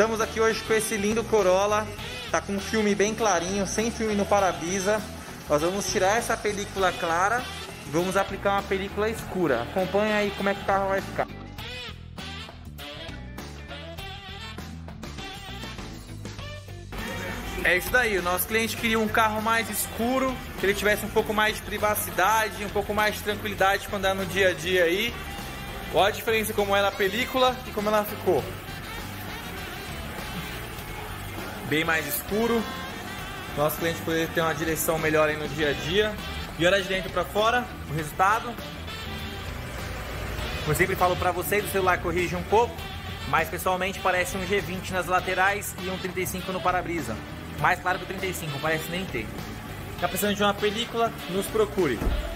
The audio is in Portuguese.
Estamos aqui hoje com esse lindo Corolla, tá com um filme bem clarinho, sem filme no para-brisa. Nós vamos tirar essa película clara e vamos aplicar uma película escura. Acompanha aí como é que o carro vai ficar. É isso daí, o nosso cliente queria um carro mais escuro, que ele tivesse um pouco mais de privacidade, um pouco mais de tranquilidade para andar no dia a dia aí. Olha a diferença como era a película e como ela ficou. Bem mais escuro. Nosso cliente poderia ter uma direção melhor aí no dia a dia. E olha de dentro para fora, o resultado. Como eu sempre falo para vocês, o celular corrige um pouco, mas pessoalmente parece um G20 nas laterais e um 35 no para-brisa. Mais claro que o 35, não parece nem ter. Tá precisando de uma película? Nos procure.